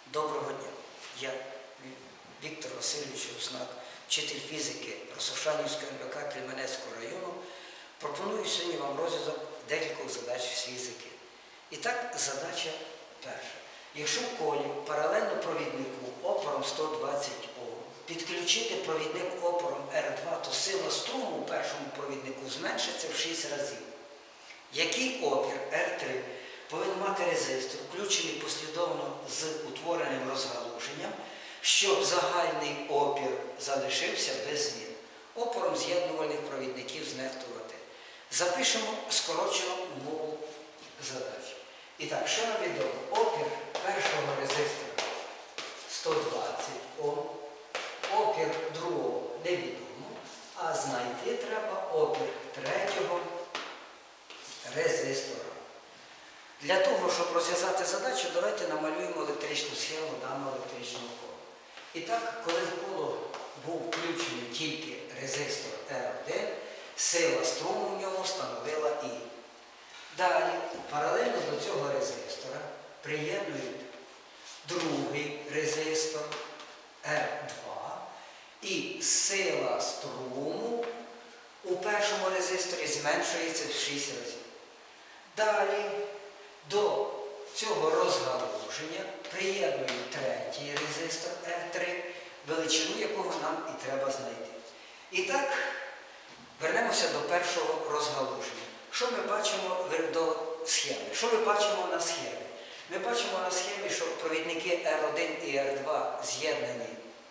Доброго дня. Я Віктор Васильович Руснак, вчитель фізики Росошанівського НВК Кельменецького району. Пропоную сьогодні вам розв'язок декількох задач з фізики. І так, задача перша. Якщо в колі паралельно провіднику опором 120 Ом підключити провідник опором R2, то сила струму у першому провіднику зменшиться в 6 разів. Який опір R3 повинен мати резистор, включений послідовно з утвореним розгалуженням, щоб загальний опір залишився без змін? Опором з'єднувальних провідників знехтувати. Запишемо скорочену умову задачі. І так, що нам відомо? Опір першого резистора 120 Ом, опір другого невідомо, а знайти треба опір третього резистора. Для того, щоб розв'язати задачу, давайте намалюємо електричну схему даного електричного кола. І так, коли в коло був включений тільки резистор R1, сила струму в ньому становила І. Далі, паралельно до цього резистора приєднують другий резистор R2, і сила струму у першому резисторі зменшується в 6 разів. Далі, до цього розгалуження приєднують третій резистор R3, величину якого нам і треба знайти. І так, вернемося до першого розгалуження. Що ми бачимо до схеми? Що ми бачимо на схемі? Ми бачимо на схемі, що провідники R1 і R2 з'єднані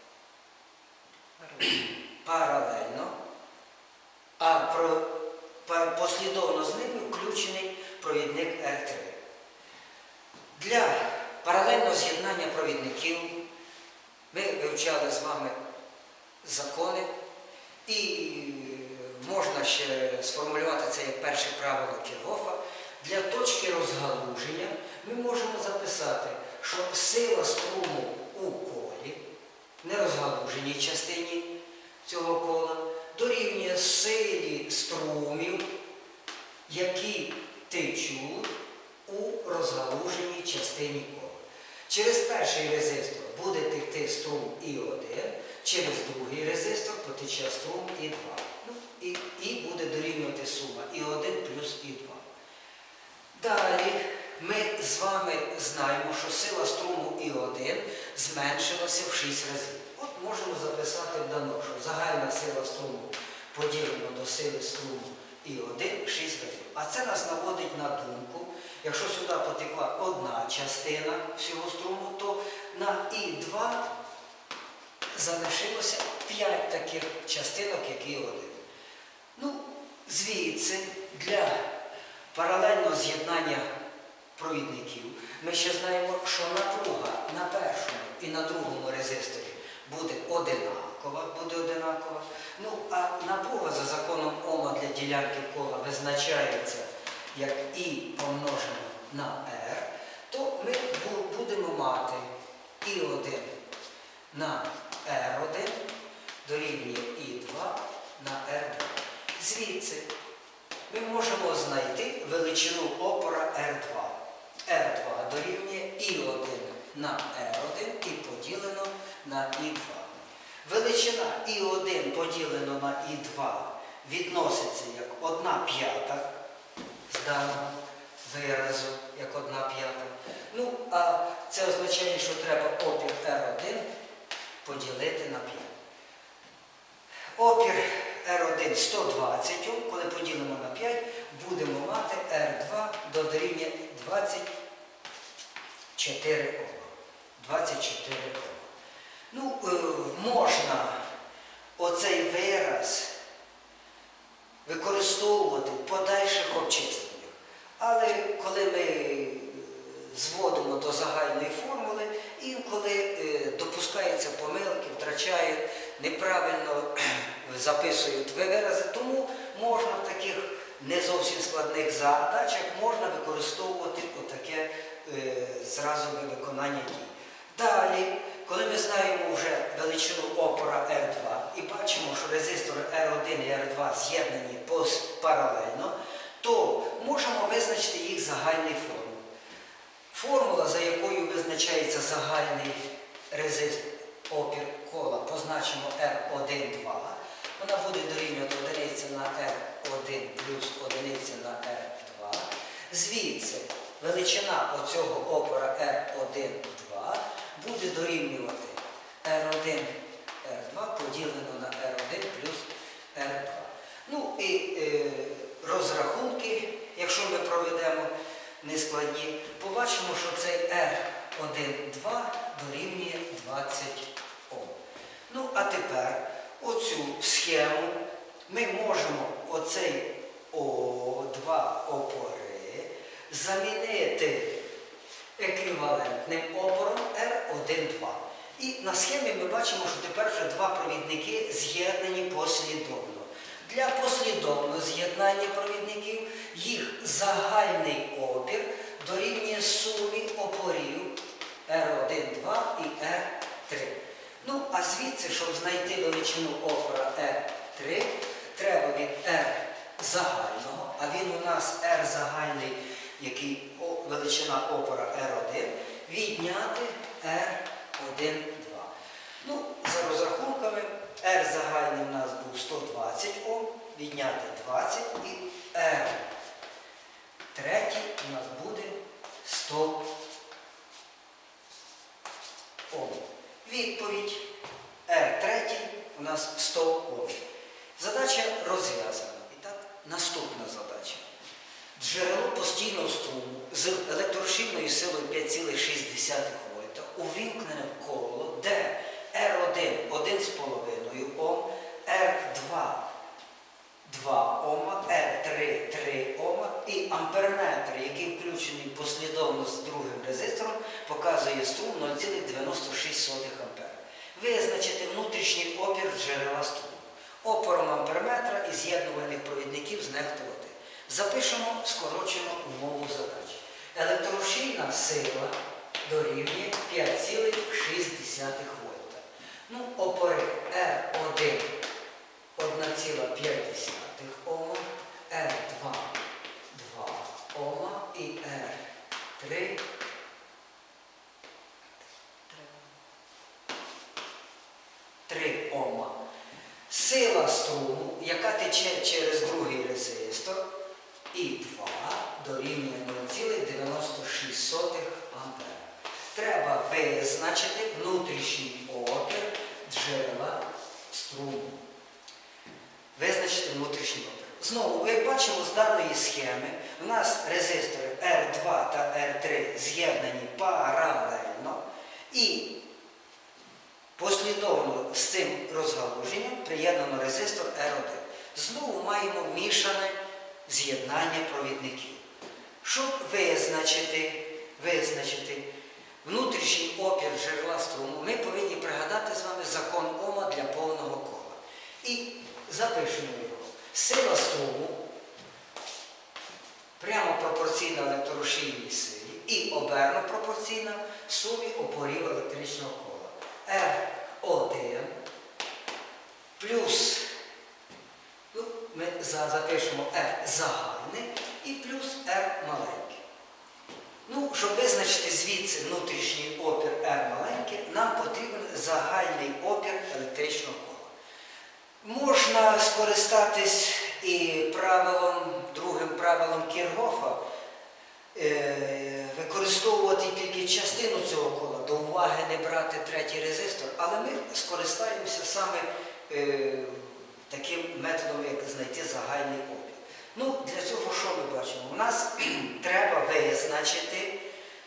паралельно, а послідовно з ними включений провідник R3. Для паралельного з'єднання провідників ми вивчали з вами закони, і можна ще сформулювати це як перше правило Кірхофа. Для точки розгалуження ми можемо записати, що сила струму у колі, нерозгалуженій частині цього кола, дорівнює силі струмів, які течуть у розгалуженій частині кола. Через перший резистор буде текти струм І1, через другий резистор потече струм І2. І буде дорівнювати сума І1 плюс І2. Далі ми з вами знаємо, що сила струму І1 зменшилася в 6 разів. От можемо записати в дано, що загальна сила струму поділено до сили струму І1 6 разів. А це нас наводить на думку, якщо сюди потекла одна частина всього струму, то на І2 залишилося 5 таких частинок, як І1. Звідси для паралельного з'єднання провідників ми ще знаємо, що напруга на першому і на другому резисторі буде одинакова. А напруга за законом Ома для ділянки кола визначається як І помножено на R, то ми будемо мати І1 на R1 дорівнює І2 на R2. Звідси ми можемо знайти величину опора R2. R2 дорівнює І1 на R1 і поділено на І2. Величина І1 поділено на І2 відноситься як 1/5 з даного виразу, як 1/5. А це означає, що треба опір R1 поділити на 5. Опір R1 120 Ом, коли поділимо на 5, будемо мати R2 дорівнює 24 Ом. 24 Ом. Можна оцей вираз використовувати в подальших обчисленнях. Але коли ми зводимо до загальної формули, інколи допускаються помилки, втрачають, неправильно записують вирази, тому можна в таких не зовсім складних задачах можна використовувати отаке зразове виконання дій. Далі, коли ми знаємо вже величину опора R2 і бачимо, що резистори R1 і R2 з'єднані паралельно, то можемо визначити їх загальний формул. Формула, за якою визначається загальний опір кола, позначимо R1,2, вона буде дорівнювати 1 на R1 плюс 1 на R2. Звідси величина оцього опора R1,2 буде дорівнювати R1, R2 поділено на R1 плюс R2. Ну і розрахунки, якщо ми проведемо нескладні, побачимо, що цей R1,2 дорівнює 20 Ом. Ну, а тепер оцю схему ми можемо оцей два опори замінити еквівалентним опором R1,2. І на схемі ми бачимо, що тепер вже два провідники з'єднані послідовно. Для послідовного з'єднання провідників їх загальний опір дорівнює сумі опорів R1,2 і R3. Ну, а звідси, щоб знайти величину опора R3, треба від R загального, а він у нас R загальний, який величина опора R1, відняти R1,2. Ну, за розрахунками, R загальний у нас був 120 Ом, відняти 20 і R третій у нас буде 100 Ом. Відповідь R третій у нас 100 Ом. Задача розв'язана. І так, наступна задача. Джерело постійного струму з електрошильною силою 5,6 вольта увімкнене в коло, де R1 1,5 Ом, R2 2 Ома, R3 3 Ома і амперметр, який включений послідовно з другим резистором, показує струм 0,96 А. Визначити внутрішній опір джерела струму. Опором амперметра і з'єднувальних провідників знехтувати. Запишемо скорочену умову задачі. Електрошильна сила дорівнює 5,6 вольта. Ну, опори R1 1,5 Ома, R2 2 Ома і R3 3 Ома. Сила струму, яка тече через другий резистор, і 2 дорівнює 0,96 А. Треба визначити внутрішній опір джерела струму. Визначити внутрішній опір. Знову, як бачимо з даної схеми, у нас резистори R2 та R3 з'єднані паралельно і послідовно з цим розгалуженням приєднано резистор R1. Знову маємо мішане з'єднання провідників. Щоб визначити внутрішній опір джерела струму, ми повинні пригадати з вами закон Ома для повного кола. І запишемо його. Сила струму прямо пропорційна електрошильній силі і оберно пропорційна сумі опорів електричного кола. R1 плюс, ми запишемо R загальне і плюс R маленьке. Ну, щоб визначити звідси внутрішній опір R маленьке, нам потрібен загальний опір електричного кола. Можна скористатись і другим правилом Кіргофа, використовувати тільки частину цього кола, до уваги не брати третій резистор, але ми скористаємося саме таким методом, як знайти загальний опір. Ну, для цього що ми бачимо? У нас треба визначити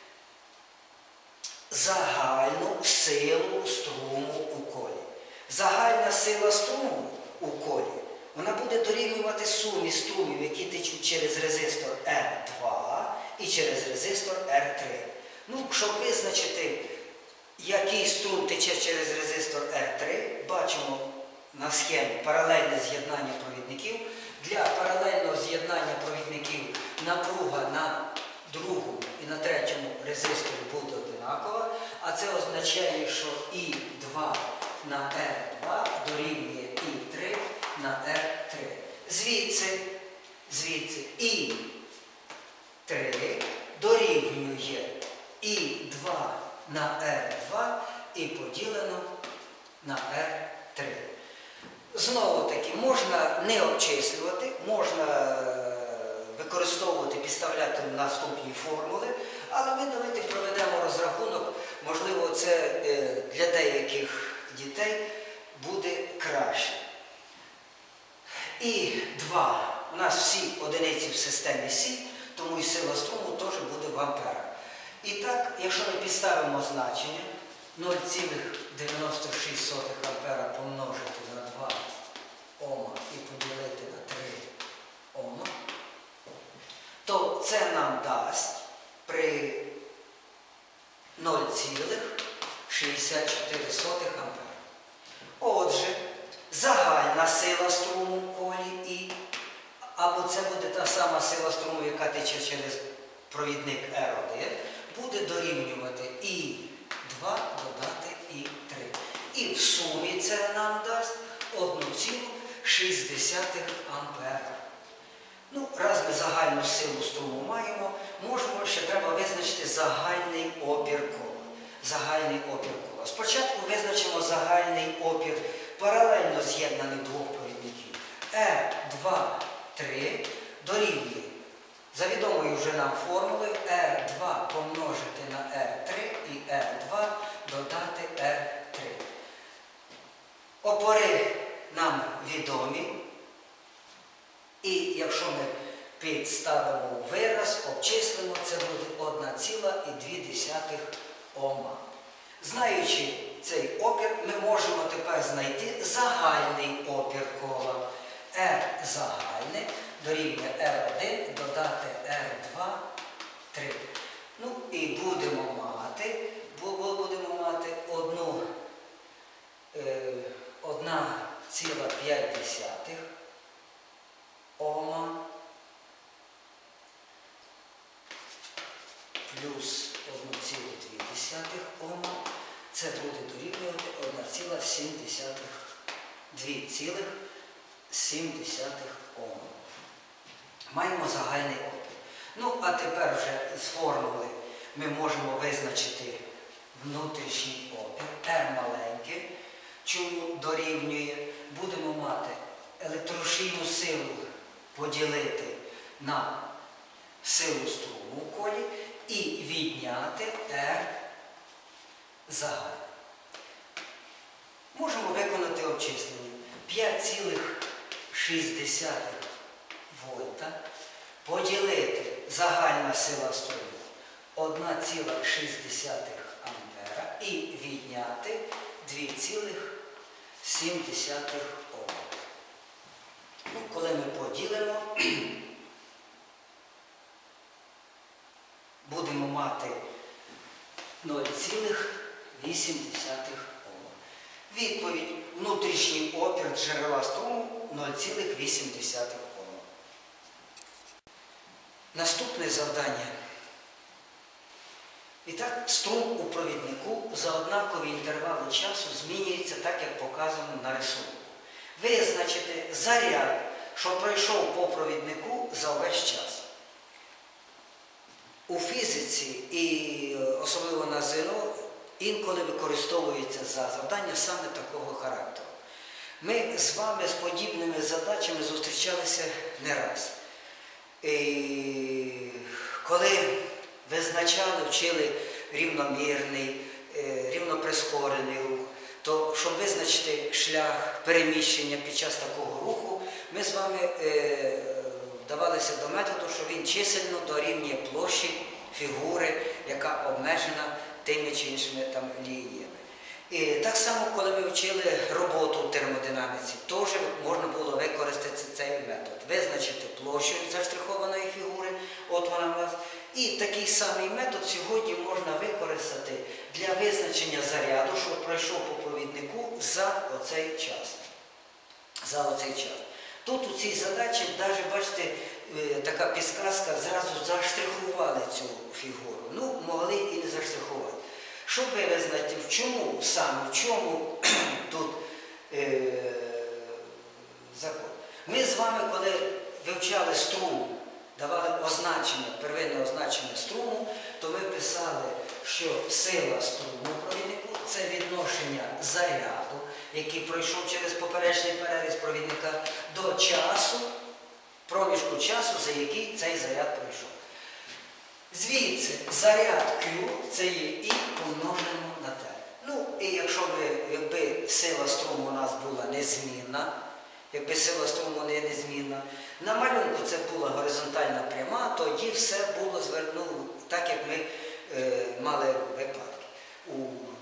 загальну силу струму у колі. Загальна сила струму у колі, вона буде дорівнювати сумі струмів, які течуть через резистор R2 і через резистор R3. Ну, щоб визначити, який струм тече через резистор R3, бачимо на схемі паралельне з'єднання провідників. Для паралельного з'єднання провідників напруга на другому і на третьому резисторі буде одинакова, а це означає, що І2 на R2 дорівнює І3 на R3. Звідси І3 дорівнює І2 на R2 і поділено на R3. Знову таки, можна не обчислювати, можна використовувати, підставляти наступні формули, але ми давайте проведемо розрахунок, можливо, це для деяких дітей буде краще. І 2. У нас всі одиниці в системі Сі, тому і сила струму теж буде в амперах. І так, якщо ми підставимо значення 0,96 ампера помножити на 2 Ома і поділити на 3 Ома, то це нам дасть при 0,64 ампера. Отже, загальна сила струму в колі І, або це буде та сама сила струму, яка тече через провідник R1, буде дорівнювати І2 додати І3. І в сумі це нам дасть 1,6 ампера. Ну, раз ми загальну силу струму маємо, можемо, ще треба визначити загальний опір кола. Загальний опір кола. Спочатку визначимо загальний опір паралельно з'єднаних двох провідників. R2,3 дорівнює, за відомою вже нам формулою, R2 помножити на R3 і R2 додати R3. Опори нам відомі. І якщо ми підставимо вираз, обчислимо, це буде 1,2 Ома. Знаючи цей опір, ми можемо тепер знайти загальний опір кола. R загальне дорівнює R1 додати R2, 3. Ну і будемо мати 1,5 Ома плюс 1,2 Ома. Це буде дорівнювати 2,7 Ома. Маємо загальний опір. Ну, а тепер вже з формули ми можемо визначити внутрішній опір. R маленьке, чому дорівнює. Будемо мати електрошийну силу поділити на силу струму в колі і відняти R загальне. Можемо виконати обчислення. 5,6 вольта поділити загальна сила струму 1,6 ампера і відняти 2,7 Ома. Ну, коли ми поділимо, будемо мати 0,8 Ома. Відповідь: внутрішній опір джерела струму 0,8 Ома. Наступне завдання. І так, струм у провіднику за однакові інтервали часу змінюється так, як показано на рисунку. Визначити заряд, що пройшов по провіднику за увесь час. У фізиці і особливо на ЗНО інколи використовується за завдання саме такого характеру. Ми з вами з подібними задачами зустрічалися не раз. І коли визначали, вчили рівномірний, рівноприскорений рух, то щоб визначити шлях переміщення під час такого руху, ми з вами вдавалися до методу, що він чисельно дорівнює площі фігури, яка обмежена тими чи іншими там лініями. І так само, коли ми вчили роботу в термодинаміці, теж можна було використати цей метод. Визначити площу заштрихованої фігури, от вона у нас. І такий самий метод сьогодні можна використати для визначення заряду, що пройшов по провіднику за оцей час. Тут у цій задачі, навіть, бачите, така підсказка, зразу заштрихували цю фігуру. Ну, могли і не заштрихувати. Щоб ви визнати, в чому тут закон. Ми з вами, коли вивчали струм, давали означення, первинне означення струму, то ми писали що сила струму провіднику – це відношення заряду, який пройшов через поперечний переріз провідника, до часу, проміжку часу, за який цей заряд пройшов. Звідси заряд Q – це є І помножено на Т. Ну, і якби сила струму у нас була незмінна, якби сила струму не незмінна, на малюнку це була горизонтальна пряма, тоді все було так, як ми мали випадки. У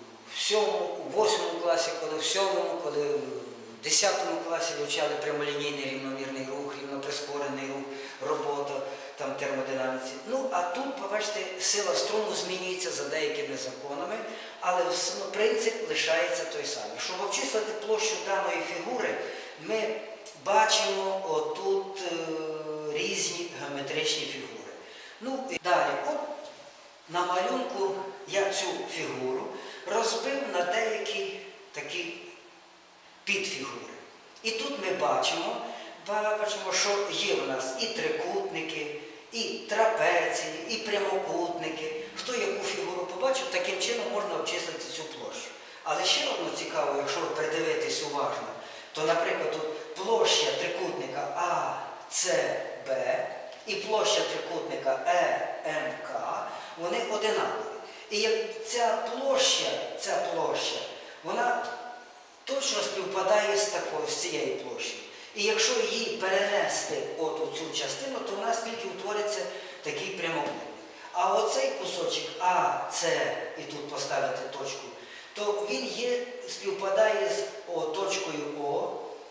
8 класі, коли в 7, коли в 10 класі вивчали прямолінійний рівномірний рух, рівноприскорений рух, робота, там термодинаміці. Ну, а тут, побачите, сила струму змінюється за деякими законами, але принцип лишається той самий. Щоб обчислити площу даної фігури, ми бачимо отут різні геометричні фігури. Ну, і далі, от на малюнку я цю фігуру розбив на деякі такі підфігури. І тут ми бачимо, що є в нас і трикутники, і трапеції, і прямокутники. Хто яку фігуру побачив, таким чином можна обчислити цю площу. Але ще одно цікаво, якщо придивитись уважно, то, наприклад, тут площа трикутника АЦБ і площа трикутника ЕМК, вони одинакові. І як ця площа, вона точно співпадає з цією площею. І якщо її перенести от у цю частину, то в нас тільки утвориться такий прямокутник. А оцей кусочок АЦ, і тут поставити точку, то він співпадає з точкою О,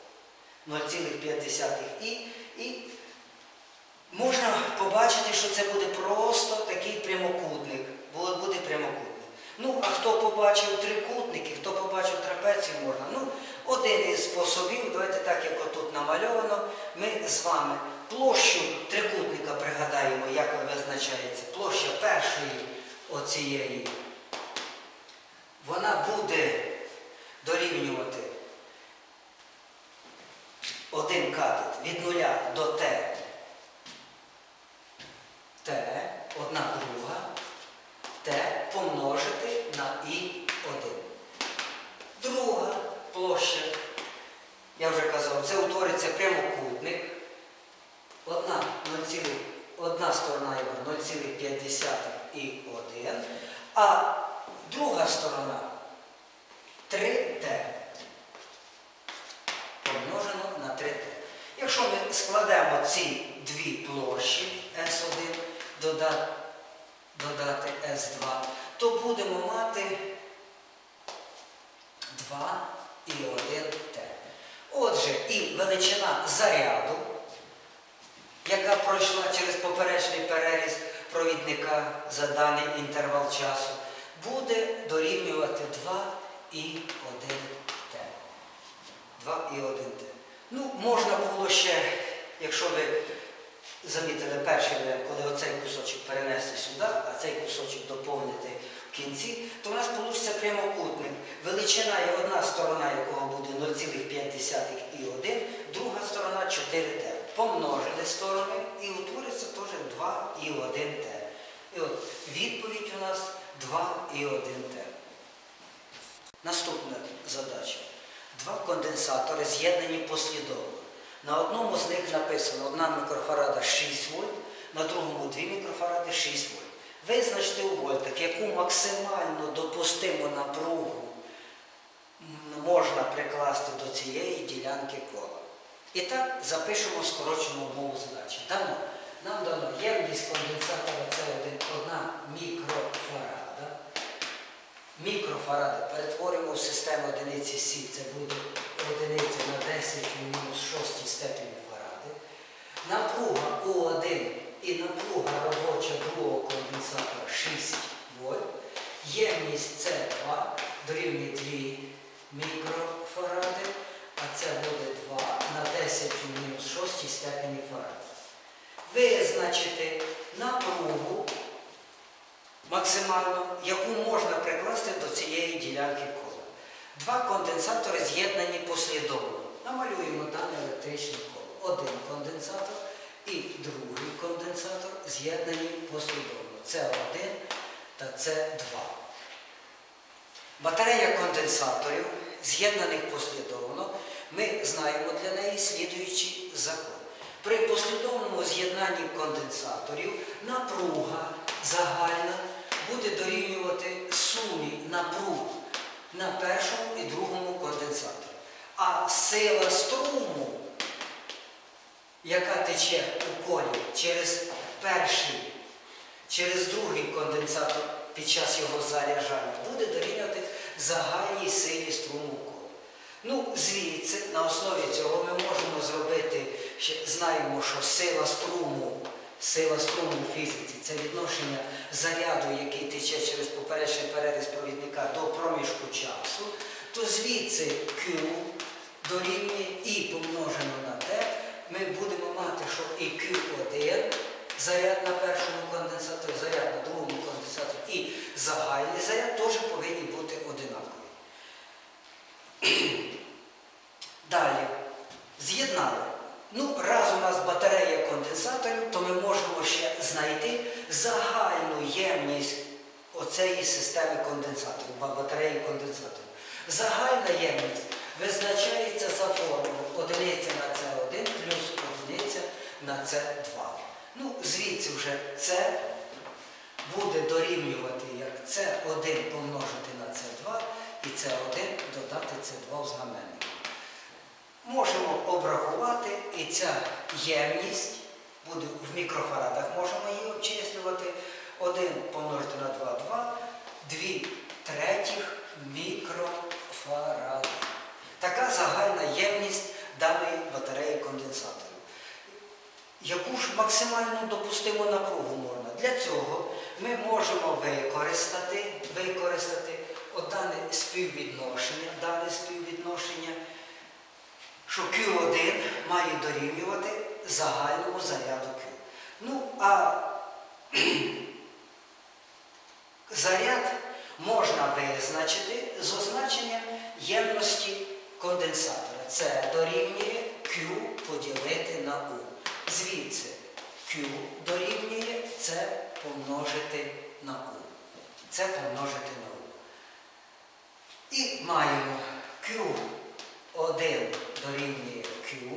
0,5 і можна побачити, що це буде просто такий прямокутник. Буде прямокутник. Ну, а хто побачив трикутники, хто побачив трапецію, можна. Ну, один із способів, давайте так, як отут намальовано, ми з вами площу трикутника пригадаємо, як визначається. Площа першої оцієї, вона буде дорівнювати один катет від 0 до Т, одна друга, Т помножити на І1. Друга площа, я вже казав, це утвориться прямокутник. Одна сторона його 0,5 І1, а друга сторона 3Т помножено на 3Т. Якщо ми складемо ці дві площі С1, додати С2, то будемо мати 2 і 1Т. Отже, і величина заряду, яка пройшла через поперечний переріз провідника за даний інтервал часу, буде дорівнювати 2 і 1Т. 2 і 1Т. Ну, можна було ще, якщо ви замітили перший варіант, коли оцей кусочок перенести сюди, а цей кусочок доповнити в кінці, то в нас вийде прямокутник. Величина і одна сторона якого буде 0,5 І1, друга сторона 4Т. Помножили сторони і утвориться теж 2 і 1Т. І от відповідь у нас 2 і 1Т. Наступна задача. Два конденсатори з'єднані послідовно. На одному з них написано 1 мікрофарада 6 вольт, на другому 2 мікрофаради 6 вольт. Визначте у вольтах, яку максимально допустиму напругу можна прикласти до цієї ділянки кола. І так запишемо скорочену умову задачі. Нам дано ємність конденсатора це 1 мікрофарада. Мікрофаради перетворимо в систему одиниці Сі, це буде одиниця на 10 у мінус 6 степені фаради. Напруга У1 і напруга робоча другого конденсатора 6 вольт. Ємність С2 дорівнює 2 мікрофаради, а це буде 2 на 10 у мінус 6 степені фаради. Визначити напругу максимально, яку можна прикласти до цієї ділянки кола. Два конденсатори з'єднані послідовно. Намалюємо дане електричне коло. Один конденсатор і другий конденсатор з'єднані послідовно. С1, та С2. Батарея конденсаторів, з'єднаних послідовно, ми знаємо для неї слідуючий закон. При послідовному з'єднанні конденсаторів напруга загальна буде дорівнювати сумі напруг на першому і другому конденсаторі. А сила струму, яка тече у колі через другий конденсатор під час його заряджання, буде дорівнювати загальній силі струму в колі. Ну, звідси, на основі цього ми можемо зробити, знаємо, що сила струму в фізиці – це відношення заряду, який тече через поперечний переріз провідника до проміжку часу, то звідси Q дорівнює І помножено на T, ми будемо мати, що і Q1, заряд на першому конденсаторі, заряд на другому конденсаторі і загальний заряд теж повинні бути одинакові. Далі, з'єднали. Ну, раз у нас батарея конденсаторів, то ми можемо ще знайти загальну ємність оцеї системи конденсаторів, батареї конденсаторів. Загальна ємність визначається за формулою 1 на С1 плюс 1 на С2. Ну, звідси вже С буде дорівнювати як С1 помножити на С2 і С1 додати С2 в знаменнику. Можемо обрахувати, і ця ємність буде в мікрофарадах, можемо її обчислювати. 1 помножити на 2 – 2, 2 третіх мікрофарада. Така загальна ємність даної батареї конденсаторів. Яку ж максимальну допустиму напругу можна? Для цього ми можемо використати дане співвідношення, що Q1 має дорівнювати загальному заряду Q. Ну, а заряд можна визначити з означенням ємності конденсатора. Це дорівнює Q поділити на U. Звідси Q дорівнює С помножити на U. С помножити на U. І маємо Q1 дорівнює Q,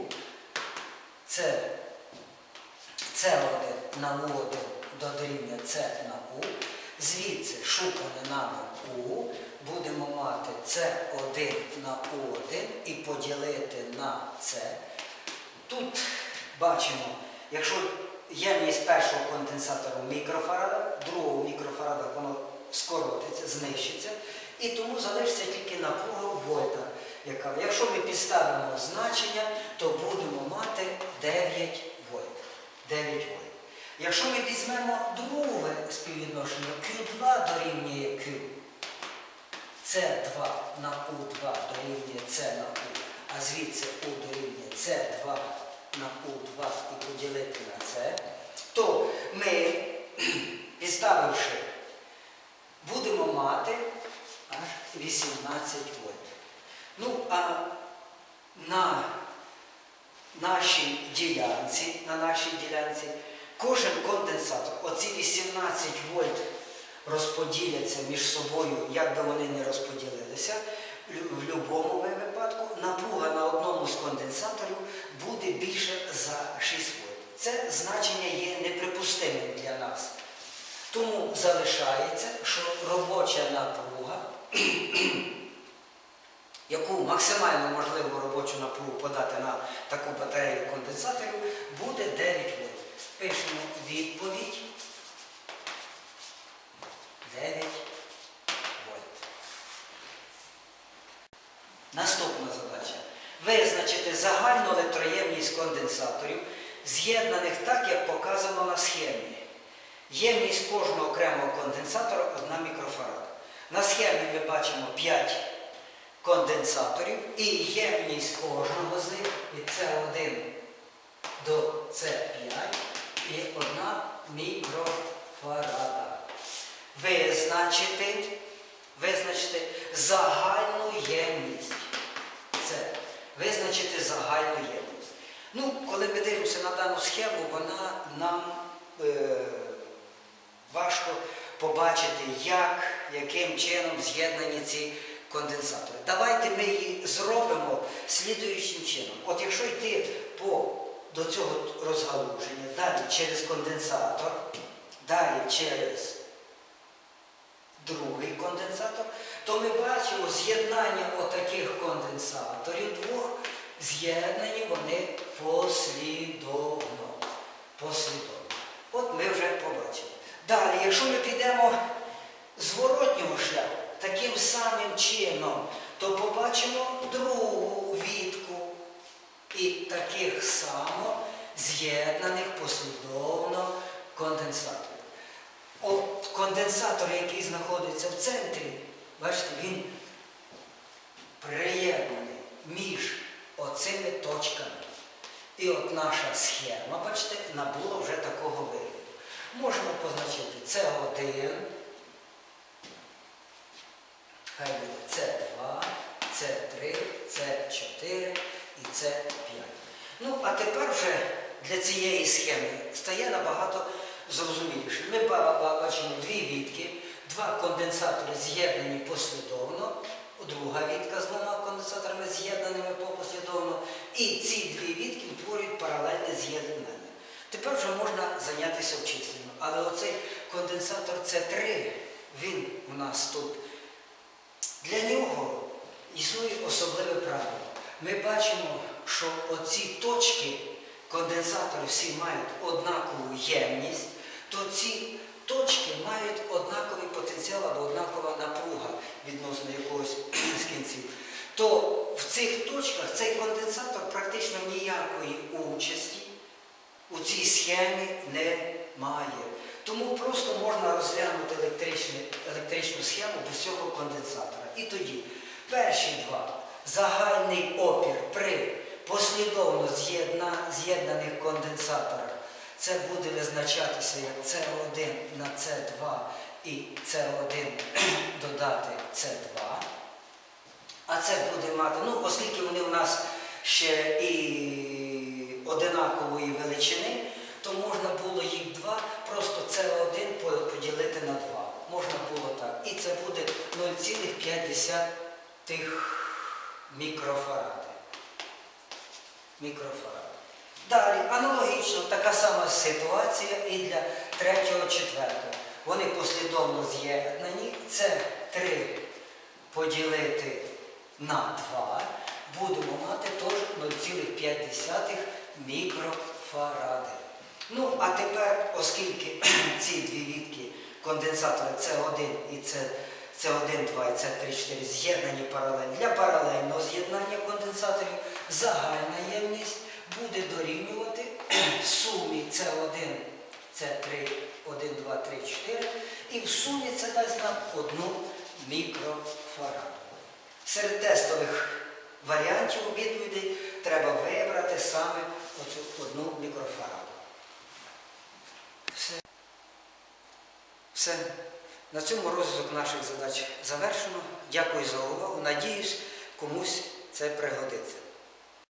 С1 на U1 дорівнює С на U. Звідси шукане нами U, будемо мати С1 на U1 і поділити на С. Тут бачимо, якщо ємність першого конденсатора в мікрофарадах, другого мікрофарада воно скоротиться, знищиться, і тому залишиться тільки напруга в вольтах. Якщо ми підставимо значення, то будемо мати 9 вольт. 9 вольт. Якщо ми візьмемо друге співвідношення, Q2 дорівнює Q, С2 на U2 дорівнює С на U, а звідси U дорівнює С2 на U2 і поділити на С, то ми, підставивши, будемо мати аж 18 вольт. Ну, а на нашій ділянці, кожен конденсатор, оці 18 вольт розподіляться між собою, як би вони не розподілилися, в будь-якому випадку напруга на одному з конденсаторів буде більше за 6 вольт. Це значення є неприпустимим для нас. Тому залишається, що робоча напруга, яку максимально можливо робочу напругу подати на таку батарею конденсаторів, буде 9 вольт. Пишемо відповідь 9 вольт. Наступна задача. Визначити загальну електроємність конденсаторів, з'єднаних так, як показано на схемі. Ємність кожного окремого конденсатора 1 мікрофарад. На схемі ми бачимо 5 конденсаторів і ємність кожного з них від С1 до С5 є 1 мікрофарада. Визначити загальну ємність. Визначити загальну ємність. Ну, коли ми дивимося на дану схему, вона нам важко побачити, яким чином з'єднані ці конденсатори. Давайте ми її зробимо слідуючим чином. От якщо йти до цього розгалуження, далі через конденсатор, далі через другий конденсатор, то ми бачимо з'єднання отаких конденсаторів двох, з'єднані вони послідовно. От ми вже побачили. Далі, якщо ми підемо зворотнього шляху, таким самим чином, то побачимо другу вітку і таких само з'єднаних послідовно конденсаторів. От конденсатор, який знаходиться в центрі, бачите, він приєднаний між оцими точками. І от наша схема, бачите, набула вже такого вигляду. Можемо позначити С1, хай буде С2, С3, С4 і С5. Ну, а тепер вже для цієї схеми стає набагато зрозуміліше. Ми бачимо дві вітки, два конденсатори з'єднані послідовно, друга вітка з двома конденсаторами з'єднаними послідовно, і ці дві вітки утворюють паралельне з'єднання. Тепер вже можна зайнятися обчисленням. Але оцей конденсатор С3, він у нас тут, для нього існує особливе правило. Ми бачимо, що оці точки конденсатори всі мають однакову ємність, то ці точки мають однаковий потенціал або однакова напруга відносно якогось з кінців. То в цих точках цей конденсатор практично ніякої участі у цій схемі не має. Тому просто можна розглянути електричну схему без цього конденсатора. І тоді перші два загальний опір при послідовно з'єднаних конденсаторах, це буде визначатися як С1 на С2 і С1 додати С2. А це буде мати, оскільки вони у нас ще і одинакової величини, то можна було їх два, просто С1 поділити на 2. Можна було так. І це буде 0,5 мікрофаради. Далі, аналогічно, така сама ситуація і для третього, четвертого. Вони послідовно з'єднані. Це 3 поділити на 2. Будемо мати теж 0,5 мікрофаради. Ну, а тепер, оскільки ці дві вітки конденсатора С1 і С1, 2 і С3, 4 з'єднані паралельно, для паралельного з'єднання конденсаторів загальна ємність буде дорівнювати сумі С1, С3, 1, 2, 3, 4, і в сумі це дасть нам 1 мікрофараду. Серед тестових варіантів відповідей треба вибрати саме оцю 1 мікрофараду. Все. На цьому розвиток наших задач завершено. Дякую за увагу. Надіюсь, комусь це пригодиться.